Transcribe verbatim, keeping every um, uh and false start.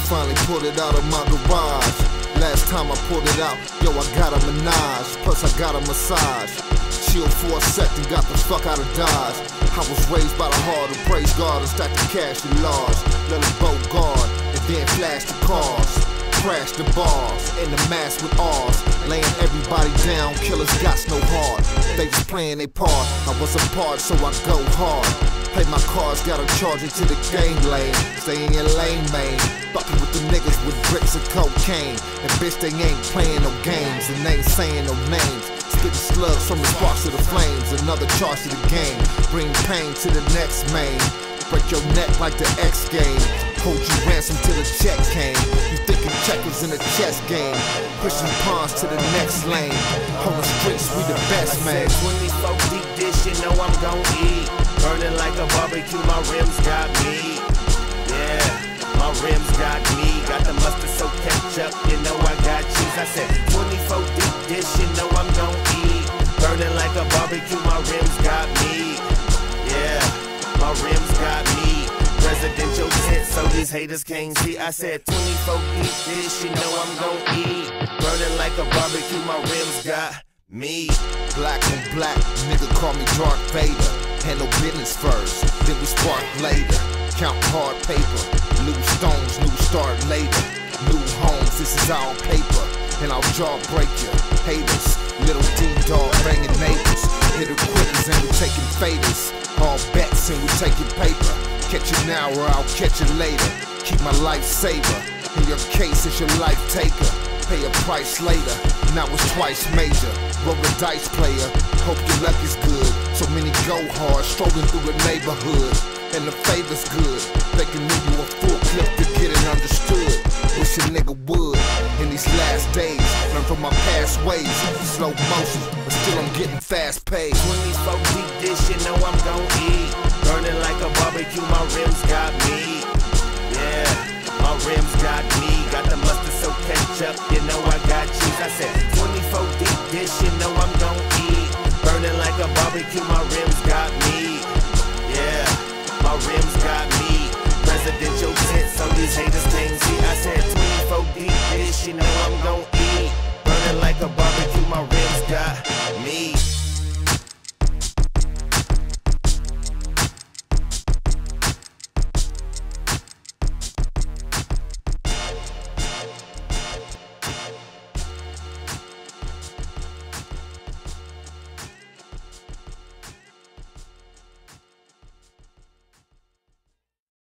finally pulled it out of my garage. Last time I pulled it out, yo, I got a menage, plus I got a massage. Chill for a second, got the fuck out of Dodge. I was raised by the heart to praise God and stack the cash in large. Let it boat guard, and then flash the cars. Crash the bars, in the mass with ours. Laying everybody down, killers got no heart. They just playing their part, I was a part, so I go hard. Play my cards, gotta charge it to the game lane. Stay in your lane, man. Fucking with the niggas with bricks of cocaine. And bitch, they ain't playing no games, and they ain't saying no names. Spitting slugs from the sparks to the flames. Another charge to the game. Bring pain to the next main. Break your neck like the X game. Hold you ransom till the check came. You thinking checkers in a chess game. Pushing pawns to the next lane. On the streets, we the best, man. twenty-four deep dish, you know I'm gon' eat. Burning like a barbecue, my rims got me. Yeah, my rims got me. Got the mustard so ketchup, you know I got cheese. I said twenty-four deep dish, you know I'm gon' eat. Burning like a barbecue, my rims got me. Yeah, my rims got me. Presidential tent, so these haters can't see. I said twenty-four deep dish, you know I'm gon' eat. Burning like a barbecue, my rims got me. Black on black, nigga call me Darth Vader. Handle business first, then we spark later. Count hard paper, new stones, new start later. New homes, this is our paper, and I'll jaw break you. Haters, little D-dog banging neighbors. Hit the quitters and we taking faders. All bets and we taking paper. Catch you now or I'll catch you later. Keep my life saver, in your case it's your life taker. Pay a price later, now it's twice major. Roll the dice player, hope your luck is good. So many go hard, strolling through the neighborhood. And the favor's good, they can leave you a full clip to get it understood. Wish a nigga would, in these last days. Learn from my past ways, slow motion, but still I'm getting fast paid. twenty-four deep dish, you know I'm gon' eat. Burning like a barbecue, my rims got me. Yeah, my rims got me. Got the mustard so ketchup, you know I got cheese. I said twenty-four deep dish, you know I'm gon' eat. Burning like a barbecue, my rims got me. Yeah, my rims got me. Presidential tent, so these haters can't